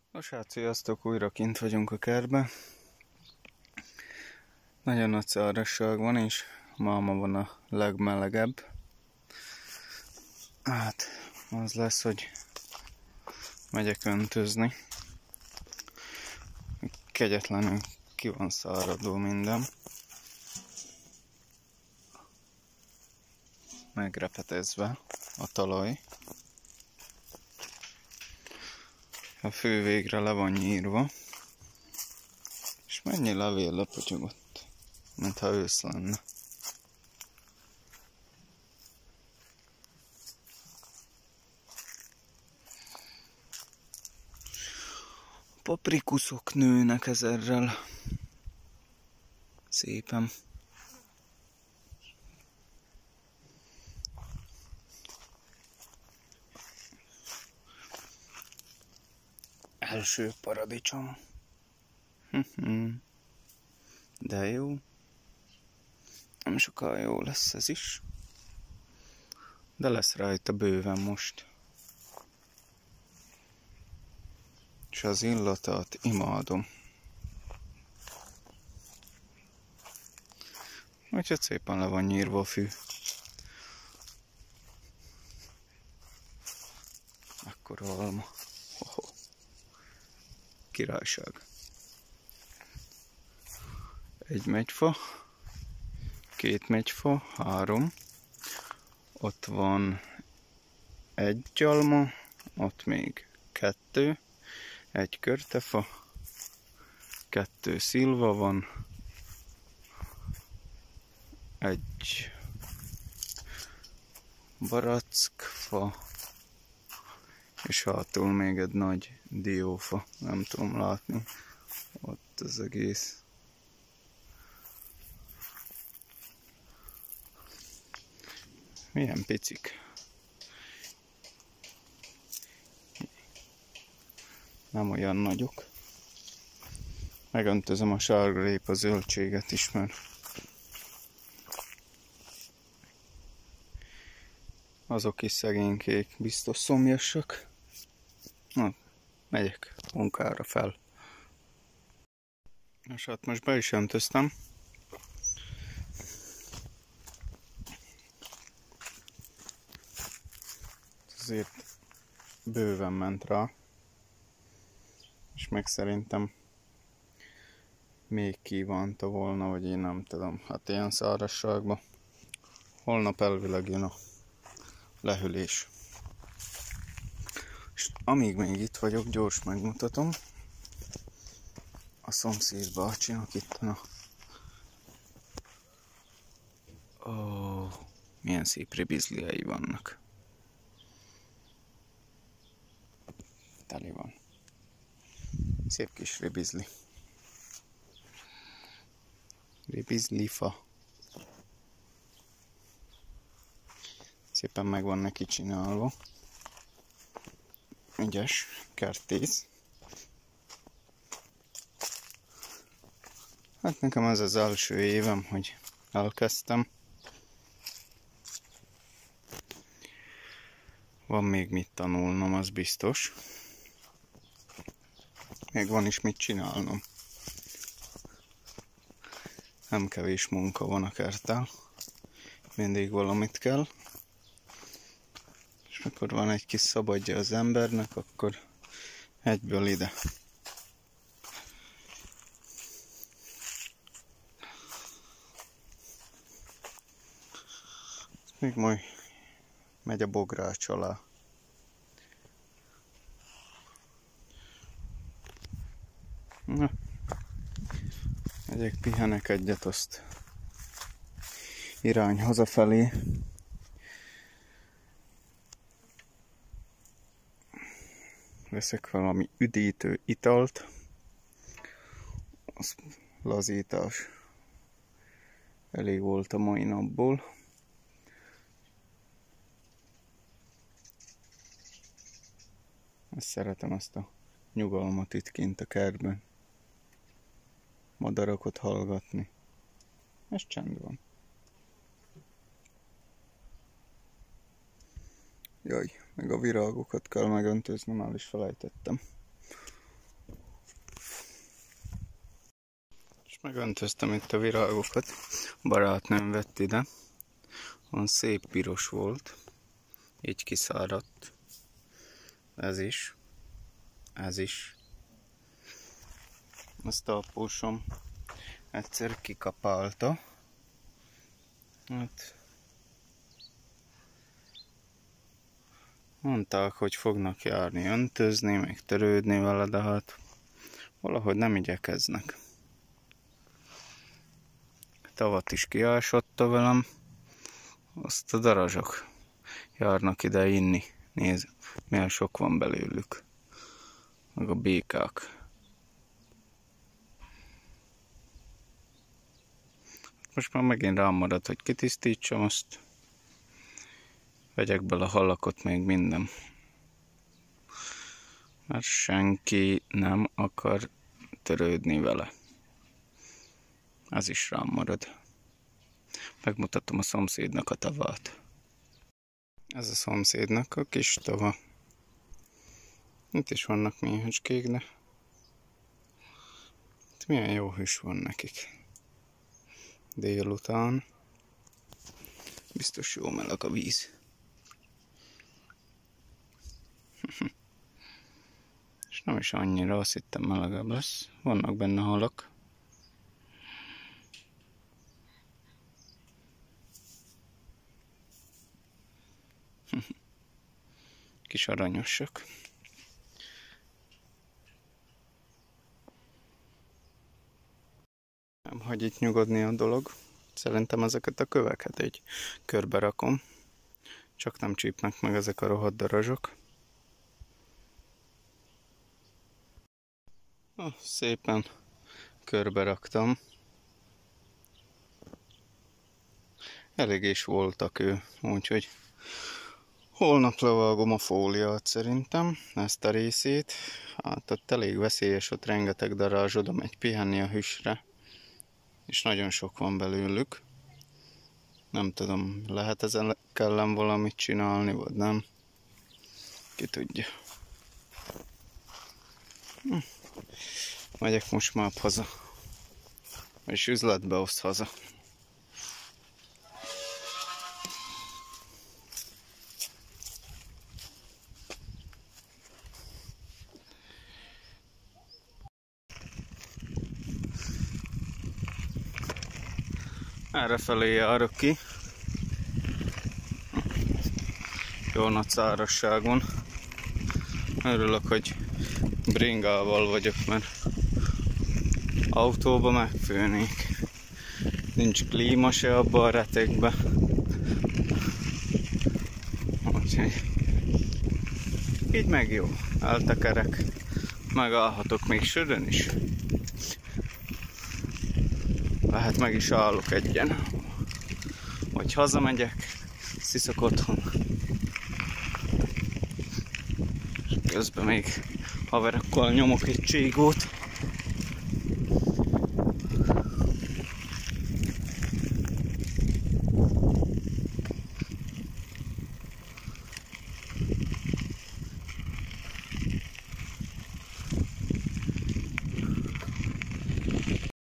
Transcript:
Nos hát, sziasztok, újra kint vagyunk a kertben. Nagyon nagy szárazság van, és máma van a legmelegebb. Hát, az lesz, hogy megyek öntözni. Kegyetlenül ki van száradó minden. Megrepetezve a talaj. A fő végre le van nyírva. És mennyi levél lepotyogott, mintha ősz lenne. Paprikuszok nőnek ezerrel. Szépen. Első paradicsom. De jó. Nem sokkal jó lesz ez is. De lesz rajta bőven most. És az illatát imádom. Úgyhogy szépen le van nyírva a fű. Akkora alma. Királyság. Egy megyfa, két megyfa, 3. Ott van egy alma, ott még 2, egy körtefa, 2 szilva van, egy barackfa, és hátul még egy nagy diófa, nem tudom látni, ott az egész. Milyen picik. Nem olyan nagyok. Megöntözöm a sárgarépa zöldséget is, mert azok is szegénykék, biztos szomjasak. Na, megyek munkára fel. És hát most be is öntöztem. Azért bőven ment rá. És meg szerintem még kívánta volna, vagy én nem tudom. Hát ilyen szárazságban. Holnap elvileg jön a lehűlés. És amíg még itt vagyok, gyors megmutatom. A szomszéd bácsinak itt milyen szép ribizliai vannak. Teli van. Szép kis ribizli. Ribizlifa. Szépen meg van neki csinálva. Ügyes, kertész. Hát nekem ez az első évem, hogy elkezdtem. Van még mit tanulnom, az biztos. Még van is mit csinálnom. Nem kevés munka van a kerttel. Mindig valamit kell. És akkor van egy kis szabadja az embernek, akkor egyből ide. Még majd megy a bogrács alá. Na, megyek, pihenek egyet, azt irány hazafelé. Veszek valami üdítő italt. Az lazítás elég volt a mai napból. Ezt szeretem, ezt a nyugalmat itt kint a kertben. Madarakat hallgatni. És csend van. Jaj, meg a virágokat kell megöntözni, már is felejtettem. Most megöntöztem itt a virágokat. A barátnőm vett ide. Van szép piros volt. Így kiszáradt. Ez is. Ez is. Azt a apósom egyszer kikapálta. Hát mondták, hogy fognak járni öntözni, meg törődni vele, de hát valahogy nem igyekeznek. Tavat is kiásotta velem, azt a darazsok járnak ide inni. Nézd, milyen sok van belőlük. Meg a békák. Most már megint rám marad, hogy kitisztítsam azt. Vegyek bele halakot, még minden. Mert senki nem akar törődni vele. Ez is rám marad. Megmutatom a szomszédnak a tavát. Ez a szomszédnak a kis tava. Itt is vannak méhecskék, de itt milyen jó hűs van nekik. Délután biztos jó meleg a víz. És nem is annyira, azt hittem melegebb lesz. Vannak benne halak. Kis aranyosak. Nem hagy itt nyugodni a dolog. Szerintem ezeket a köveket egy körbe rakom. Csak nem csípnek meg ezek a rohadt darazsok. Szépen körbe raktam. Elég is voltak ő, úgyhogy holnap levágom a fóliát szerintem, ezt a részét. Hát ott elég veszélyes, ott rengeteg darazs oda megy pihenni a hűsre. És nagyon sok van belőlük. Nem tudom, lehet ezen kellene valamit csinálni, vagy nem. Ki tudja. Megyek most már haza. És üzletbe oszt haza. Errefelé járok ki. Jó nagy szárazságon. Örülök, hogy bringával vagyok, mert autóba megfőnék. Nincs klíma se abba a retekbe. Úgyhogy így meg jó. Eltekerek. Megállhatok még sörön is. Lehet meg is állok egyen. Vagy hazamegyek, sziszok otthon. Közben még haverokkal nyomok egy cségót.